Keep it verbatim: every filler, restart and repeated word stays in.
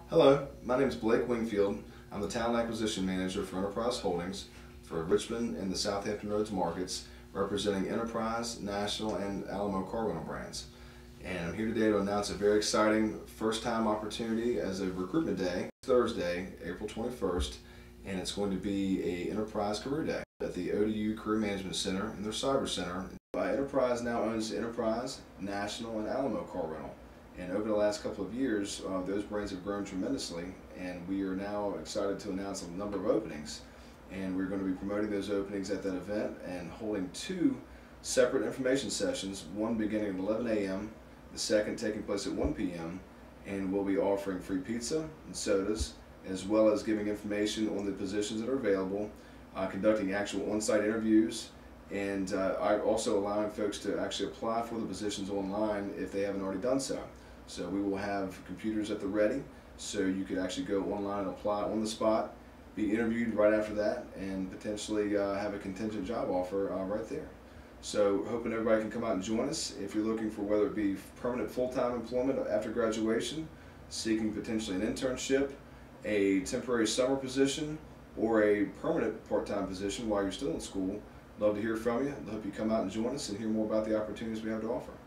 Hello, my name is Blake Wingfield. I'm the Talent Acquisition Manager for Enterprise Holdings for Richmond and the Southampton Roads markets, representing Enterprise, National, and Alamo-Part rental brands. And I'm here today to announce a very exciting first-time opportunity as a recruitment day, Thursday, April twenty-first, and it's going to be a Enterprise Career Day at the O D U Career Management Center in their Cyber Center. Uh, Enterprise now owns Enterprise, National, and Alamo-Part rental. And over the last couple of years, uh, those brands have grown tremendously, and we are now excited to announce a number of openings. And we're going to be promoting those openings at that event and holding two separate information sessions, one beginning at eleven A M, the second taking place at one P M, and we'll be offering free pizza and sodas, as well as giving information on the positions that are available, uh, conducting actual on-site interviews, and uh, also allowing folks to actually apply for the positions online if they haven't already done so. So we will have computers at the ready, so you could actually go online and apply on the spot, be interviewed right after that, and potentially uh, have a contingent job offer uh, right there. So hoping everybody can come out and join us. If you're looking for whether it be permanent full-time employment after graduation, seeking potentially an internship, a temporary summer position, or a permanent part-time position while you're still in school, love to hear from you. I hope you come out and join us and hear more about the opportunities we have to offer.